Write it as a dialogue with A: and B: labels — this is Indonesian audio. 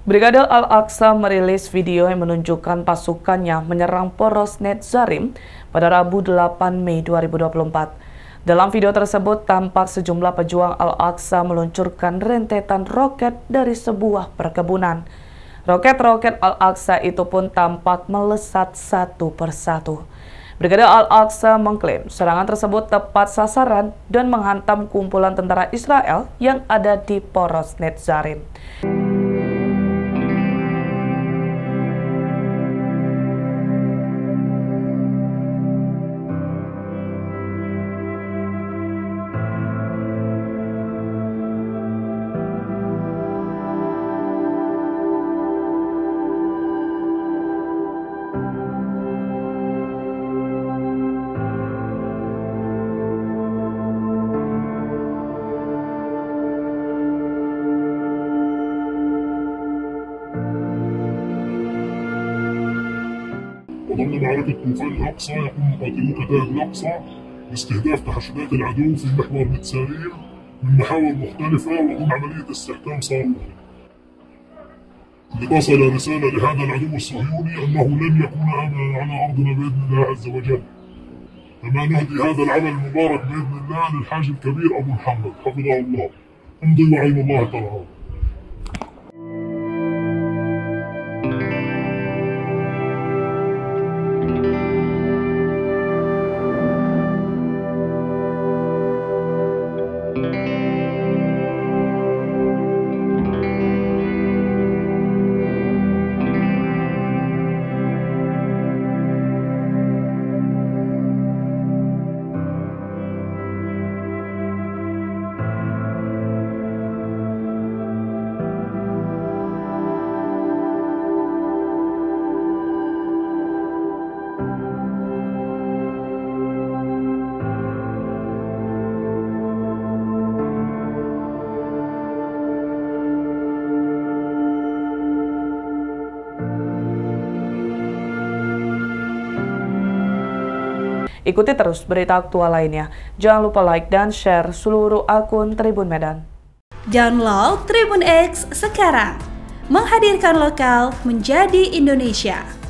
A: Brigade Al-Aqsa merilis video yang menunjukkan pasukannya menyerang poros Netzarim pada Rabu 8 Mei 2024. Dalam video tersebut tampak sejumlah pejuang Al-Aqsa meluncurkan rentetan roket dari sebuah perkebunan. Roket-roket Al-Aqsa itu pun tampak melesat satu persatu. Brigade Al-Aqsa mengklaim serangan tersebut tepat sasaran dan menghantam kumpulan tentara Israel yang ada di poros Netzarim.
B: وضمن معركة طوفان الأقصى يقوم مقاتلو كتائب الأقصى باستهداف تحشدات العدو في محور نتساريم من محاور مختلفة وضمن عملية استحكام صاروخي. لتصل رسالة لهذا العدو الصهيوني أنه لن يكون أمنا على أرضنا بإذن الله عز وجل. كما نهدي هذا العمل المبارك بإذن الله للحاج الكبير أبو محمد حفظه الله. امضي وعين الله ترعاه.
A: Ikuti terus berita aktual lainnya. Jangan lupa like dan share seluruh akun Tribun Medan.
C: Download Tribun X sekarang. Menghadirkan lokal menjadi Indonesia.